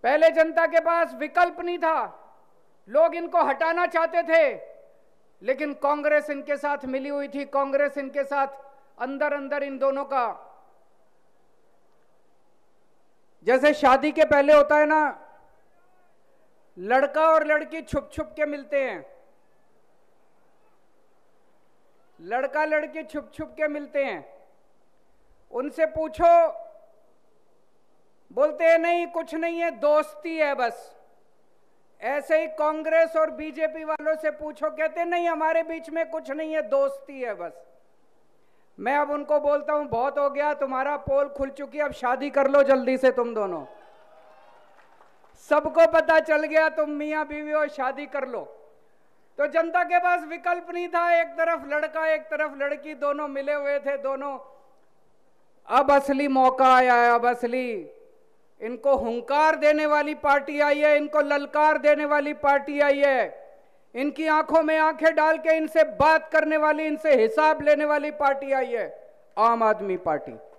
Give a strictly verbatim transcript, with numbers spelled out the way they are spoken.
पहले जनता के पास विकल्प नहीं था, लोग इनको हटाना चाहते थे, लेकिन कांग्रेस इनके साथ मिली हुई थी। कांग्रेस इनके साथ अंदर अंदर इन दोनों का, जैसे शादी के पहले होता है ना, लड़का और लड़की छुप छुप के मिलते हैं, लड़का लड़की छुप छुप के मिलते हैं, उनसे पूछो, बोलते हैं नहीं कुछ नहीं है, दोस्ती है बस। ऐसे ही कांग्रेस और बीजेपी वालों से पूछो, कहते नहीं हमारे बीच में कुछ नहीं है, दोस्ती है बस। मैं अब उनको बोलता हूं बहुत हो गया, तुम्हारा पोल खुल चुकी है, अब शादी कर लो जल्दी से तुम दोनों। सबको पता चल गया तुम मियां बीवी हो, शादी कर लो। तो जनता के पास विकल्प नहीं था, एक तरफ लड़का एक तरफ लड़की, दोनों मिले हुए थे दोनों। अब असली मौका आया है, अब असली इनको हुंकार देने वाली पार्टी आई है, इनको ललकार देने वाली पार्टी आई है, इनकी आंखों में आंखें डाल के इनसे बात करने वाली, इनसे हिसाब लेने वाली पार्टी आई है, आम आदमी पार्टी।